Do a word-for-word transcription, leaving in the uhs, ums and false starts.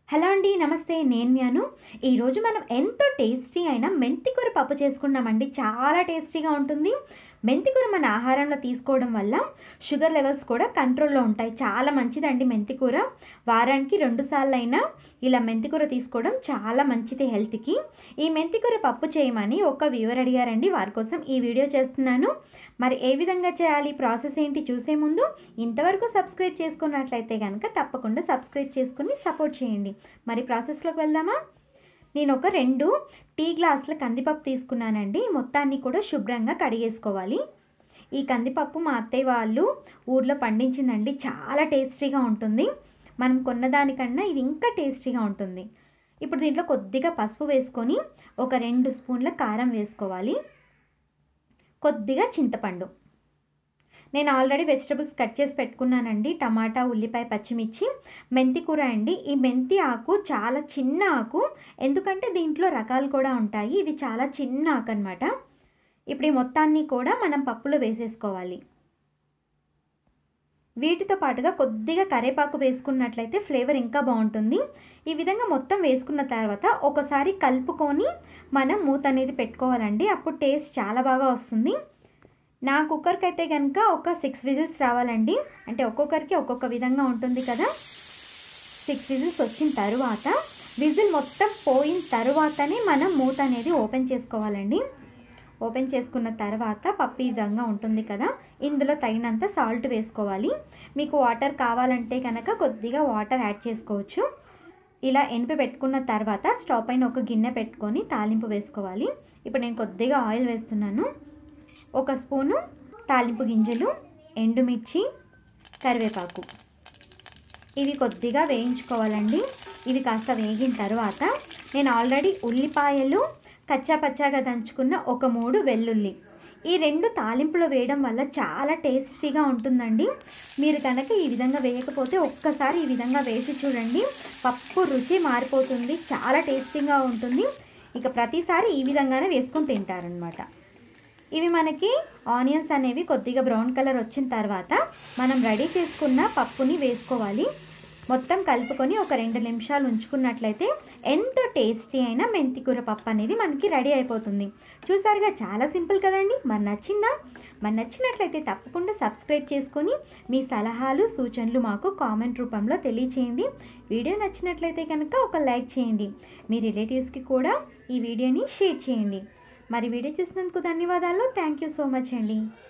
Hello అండి, నమస్తే. నేను మీ అను. ఈరోజు మనం ఎంతో టేస్టీ అయిన మెంతికూర పప్పు చేసుకున్నామండి. చాలా టేస్టీగా ఉంటుంది. మెంతికూర మన ఆహారంలో తీసుకోవడం వల్ల షుగర్ లెవెల్స్ కూడా కంట్రోల్లో ఉంటాయి. చాలా మంచిదండి మెంతికూర. వారానికి రెండు సార్లు అయినా ఇలా మెంతికూర తీసుకోవడం చాలా మంచిది హెల్త్కి. ఈ మెంతికూర పప్పు చేయమని ఒక వ్యూవర్ అడిగారండి. వారి కోసం ఈ వీడియో చేస్తున్నాను. మరి ఏ విధంగా చేయాలి, ప్రాసెస్ ఏంటి చూసే ముందు ఇంతవరకు సబ్స్క్రైబ్ చేసుకున్నట్లయితే కనుక తప్పకుండా సబ్స్క్రైబ్ చేసుకుని సపోర్ట్ చేయండి. మరి ప్రాసెస్లోకి వెళ్దామా? నేను ఒక రెండు టీ గ్లాసుల కందిపప్పు తీసుకున్నానండి. మొత్తాన్ని కూడా శుభ్రంగా కడిగేసుకోవాలి. ఈ కందిపప్పు మా అత్తయ్య వాళ్ళు ఊర్లో పండించిందండి. చాలా టేస్టీగా ఉంటుంది. మనం కొన్నదానికన్నా ఇది ఇంకా టేస్టీగా ఉంటుంది. ఇప్పుడు దీంట్లో కొద్దిగా పసుపు వేసుకొని ఒక రెండు స్పూన్ల కారం వేసుకోవాలి. కొద్దిగా చింతపండు. నేను ఆల్రెడీ వెజిటబుల్స్ కట్ చేసి పెట్టుకున్నానండి. టమాటా, ఉల్లిపాయ, పచ్చిమిర్చి, మెంతి కూర అండి. ఈ మెంతి ఆకు చాలా చిన్న ఆకు, ఎందుకంటే దీంట్లో రకాలు కూడా ఉంటాయి. ఇది చాలా చిన్న ఆకు అనమాట. ఇప్పుడు ఈ మొత్తాన్ని కూడా మనం పప్పులో వేసేసుకోవాలి. వీటితో పాటుగా కొద్దిగా కరివేపాకు వేసుకున్నట్లయితే ఫ్లేవర్ ఇంకా బాగుంటుంది. ఈ విధంగా మొత్తం వేసుకున్న తర్వాత ఒకసారి కలుపుకొని మనం మూత అనేది పెట్టుకోవాలండి. అప్పుడు టేస్ట్ చాలా బాగా వస్తుంది. నా కుక్కర్కి అయితే కనుక ఒక సిక్స్ విజిల్స్ రావాలండి. అంటే ఒక్కొక్కరికి ఒక్కొక్క విధంగా ఉంటుంది కదా. సిక్స్ విజిల్స్ వచ్చిన తర్వాత విజిల్ మొత్తం పోయిన తర్వాతనే మనం మూత అనేది ఓపెన్ చేసుకోవాలండి. ఓపెన్ చేసుకున్న తర్వాత పప్పు ఈ విధంగా ఉంటుంది కదా. ఇందులో తగినంత సాల్ట్ వేసుకోవాలి. మీకు వాటర్ కావాలంటే కనుక కొద్దిగా వాటర్ యాడ్ చేసుకోవచ్చు. ఇలా ఎనిపి పెట్టుకున్న తర్వాత స్టవ్ పైన ఒక గిన్నె పెట్టుకొని తాలింపు వేసుకోవాలి. ఇప్పుడు నేను కొద్దిగా ఆయిల్ వేస్తున్నాను. ఒక స్పూను తాలింపు గింజలు, ఎండుమిర్చి, కరివేపాకు, ఇవి కొద్దిగా వేయించుకోవాలండి. ఇవి కాస్త వేగిన తర్వాత నేను ఆల్రెడీ ఉల్లిపాయలు కచ్చా పచ్చాగా దంచుకున్న ఒక మూడు వెల్లుల్లి, ఈ రెండు తాలింపులో వేయడం వల్ల చాలా టేస్టీగా ఉంటుందండి. మీరు కనుక ఈ విధంగా వేయకపోతే ఒక్కసారి ఈ విధంగా వేసి చూడండి. పప్పు రుచి మారిపోతుంది. చాలా టేస్టీగా ఉంటుంది. ఇక ప్రతిసారి ఈ విధంగానే వేసుకొని తింటారనమాట. ఇవి మనకి ఆనియన్స్ అనేవి కొద్దిగా బ్రౌన్ కలర్ వచ్చిన తర్వాత మనం రెడీ చేసుకున్న పప్పుని వేసుకోవాలి. మొత్తం కలుపుకొని ఒక రెండు నిమిషాలు ఉంచుకున్నట్లయితే ఎంతో టేస్టీ అయిన మెంతికూర పప్పు అనేది మనకి రెడీ అయిపోతుంది. చూసారుగా, చాలా సింపుల్ కదండి. మరి నచ్చిందా? మరి నచ్చినట్లయితే తప్పకుండా సబ్స్క్రైబ్ చేసుకొని మీ సలహాలు, సూచనలు మాకు కామెంట్ రూపంలో తెలియచేయండి. వీడియో నచ్చినట్లయితే కనుక ఒక లైక్ చేయండి. మీ రిలేటివ్స్కి కూడా ఈ వీడియోని షేర్ చేయండి. మరి వీడియో చూసినందుకు ధన్యవాదాలు. థ్యాంక్ యూ సో మచ్ అండి.